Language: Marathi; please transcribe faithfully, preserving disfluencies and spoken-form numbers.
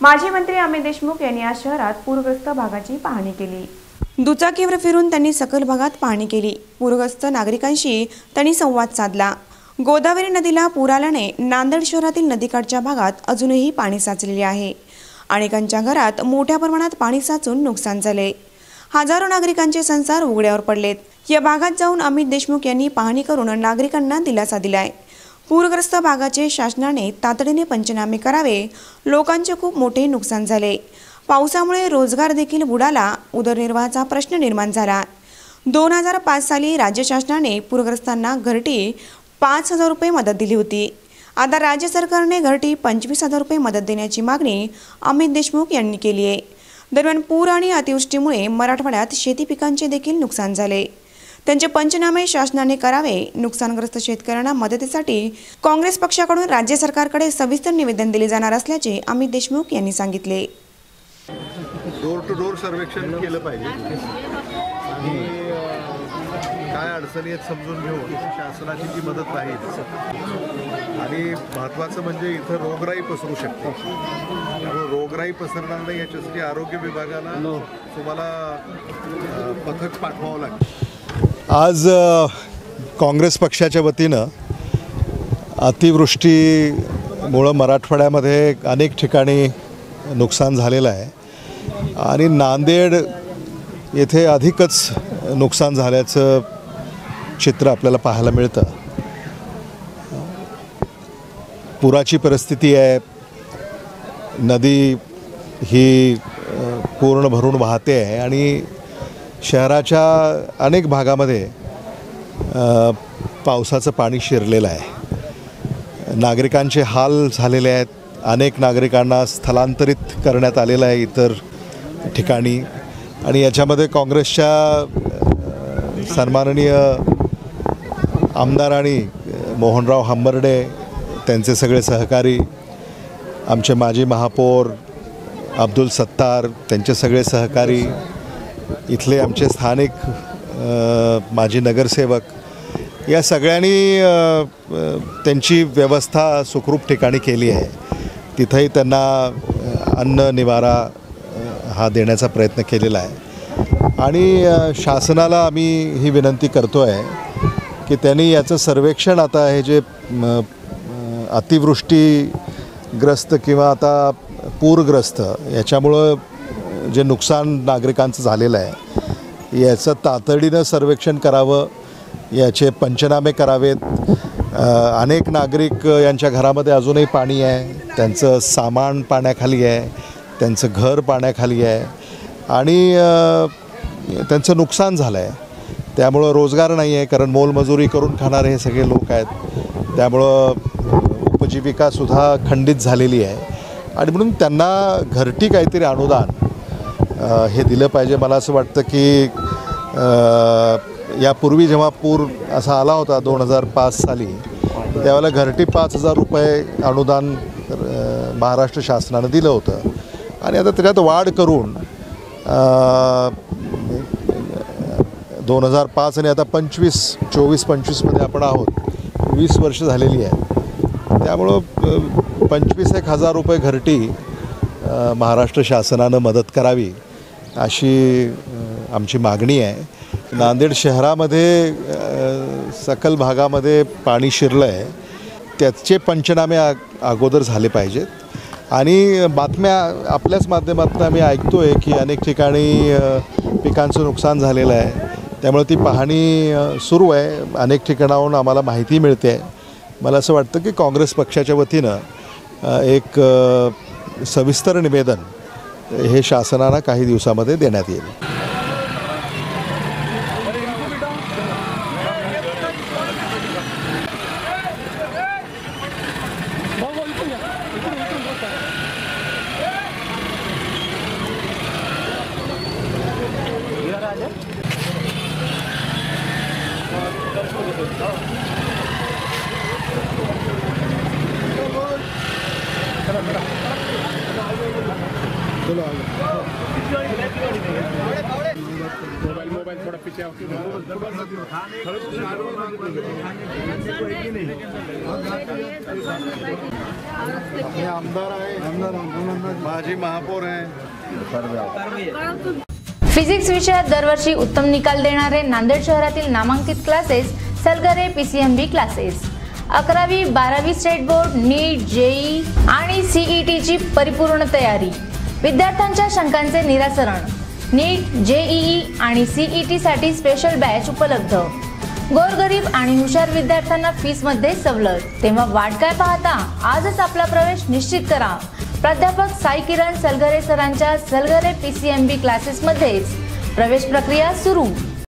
माजी मंत्री अमित देशमुख यांनी आज शहरात पूरग्रस्त भागाची पाहणी केली। दुचाकीवर फिरून त्यांनी सखल भागात पाहणी केली। पूरग्रस्त नागरिकांशी त्यांनी संवाद साधला। गोदावरी नदीला पूर आल्याने नांदेड शहरातील नदीकाठच्या भागात अजूनही पाणी साचलेले आहे। अनेकांच्या घरात मोठ्या प्रमाणात पाणी साचून नुकसान झाले। हजारो नागरिकांचे संसार उघड्यावर पडलेत। या भागात जाऊन अमित देशमुख यांनी पाहणी करून नागरिकांना दिलासा दिलाय। पूरग्रस्त भागाचे शासनाने तातडीने पंचनामे करावे। लोकांचे खूप मोठे नुकसान झाले। पावसामुळे रोजगार देखील बुडाला। उदरनिर्वाहाचा प्रश्न निर्माण झाला। दोन हजार पाच साली राज्य शासनाने पूरग्रस्तांना घरटी पाच हजार रुपये मदत दिली होती। आता राज्य सरकारने घरटी पंचवीस हजार रुपये मदत देण्याची मागणी अमित देशमुख यांनी केली आहे। दरम्यान पूर आणि अतिवृष्टीमुळे मराठवाड्यात शेती पिकांचे देखील नुकसान झाले। त्यांचे पंचनामे शासनाने करावे। नुकसानग्रस्त शेतकऱ्यांना मदतीसाठी काँग्रेस पक्षाकडून राज्य सरकारकडे सविस्तर निवेदन दिले जाणार असल्याचे अमित देशमुख यांनी सांगितले। डोर टू डोर सर्वेक्षण केलं पाहिजे आणि काय अडचणी आहेत समजून घेऊन शासनाची ती मदत राहील। आणि महत्त्वाचं म्हणजे इथं रोगराई पसरू शकते, त्यामुळे रोगराई पसरणार नाही याच्यासाठी आरोग्य विभागाला तुम्हाला पथक पाठवावं लागतं। आज काँग्रेस पक्षाच्या वतीनं अतिवृष्टीमुळे मराठवाड्यामध्ये अनेक ठिकाणी नुकसान झालेलं आहे आणि नांदेड येथे अधिकच नुकसान झाल्याचं चित्र आपल्याला पाहायला मिळतं। पुराची परिस्थिती आहे। नदी ही पूर्ण भरून वाहते आहे आणि शहराच्या अनेक भागामध्ये पावसाचं पाणी शिरलेलं आहे। नागरिकांचे हाल झालेले आहेत। अनेक नागरिकांना स्थलांतरित करण्यात आलेलं आहे इतर ठिकाणी आणि याच्यामध्ये काँग्रेसच्या सन्माननीय आमदारांनी मोहनराव हंबर्डे, त्यांचे सगळे सहकारी, आमचे माजी महापौर अब्दुल सत्तार, त्यांचे सगळे सहकारी, इथले आमचे स्थानिक माजी नगरसेवक, या सगळ्यांनी त्यांची व्यवस्था सुखरूप ठिकाणी केली आहे। तिथंही त्यांना अन्न निवारा हा देण्याचा प्रयत्न केलेला आहे आणि शासनाला आम्ही ही विनंती करतो आहे की त्यांनी याचं सर्वेक्षण, आता हे जे अतिवृष्टीग्रस्त किंवा आता पूरग्रस्त याच्यामुळं जे नुकसान नागरिकांचं झालेलं आहे याचं तातडीनं सर्वेक्षण करावं, याचे पंचनामे करावेत। अनेक नागरिक यांच्या घरामध्ये अजूनही पाणी आहे, त्यांचं सामान पाण्याखाली आहे, त्यांचं घर पाण्याखाली आहे आणि त्यांचं नुकसान झालं आहे। त्यामुळं रोजगार नाही आहे, कारण मोलमजुरी करून खाणारे हे सगळे लोक आहेत। त्यामुळं उपजीविकासुद्धा खंडित झालेली आहे आणि म्हणून त्यांना घरटी काहीतरी अनुदान हे दिलं पाहिजे। मला असं वाटतं की यापूर्वी जेव्हा पूर असा आला होता दोन हजार पाच साली, त्यावेळेला घरटी पाच हजार रुपये अनुदान महाराष्ट्र शासनानं दिलं होतं आणि आता त्याच्यात वाढ करून दोन हजार पाच आणि आता पंचवीस चोवीस पंचवीसमध्ये आपण आहोत, वीस वर्ष झालेली आहे। त्यामुळं पंचवीस एक हजार रुपये घरटी महाराष्ट्र शासनानं मदत करावी अशी आमची मागणी आहे। नांदेड शहरामध्ये सखल भागामध्ये पाणी शिरलं आहे, त्याचे पंचनामे अगोदर झाले पाहिजेत आणि बातम्या आपल्याच माध्यमातून आम्ही ऐकतो आहे की अनेक ठिकाणी पिकांचं नुकसान झालेलं आहे। त्यामुळे ती पाहणी सुरू आहे। अनेक ठिकाणाहून आम्हाला माहिती मिळते आहे। मला असं वाटतं की काँग्रेस पक्षाच्या वतीनं एक सविस्तर निवेदन हे शासनाला काही दिवसामध्ये देण्यात येईल। चलो मोबाइल मोबाइल थोड़ा पीछे आओ। हे आमदार आहे, माजी महापौर आहे. फिजिक्स विषयात दरवर्षी उत्तम निकाल देणारे नांदेड शहरातील नामांकित क्लासेस सलगरे पीसीएमबी क्लासेस. अकरावी बारावी स्टेट बोर्ड, नीट, जेई आणि सीईटी ची परिपूर्ण तयारी. विद्यार्थ्यांच्या शंकांचे निराकरण. नीट, जेईई आणि सीईटी साठी स्पेशल बॅच उपलब्ध. गोरगरीब आणि हुशार विद्यार्थ्यांना फीस मध्ये सवलत. तेव्हा वाट काय पाहता, आजच आपला प्रवेश निश्चित करा. प्राध्यापक साई किरण सलगरे सरांच्या सलगरे पीसीएमबी क्लासेस मध्येच प्रवेश प्रक्रिया सुरू.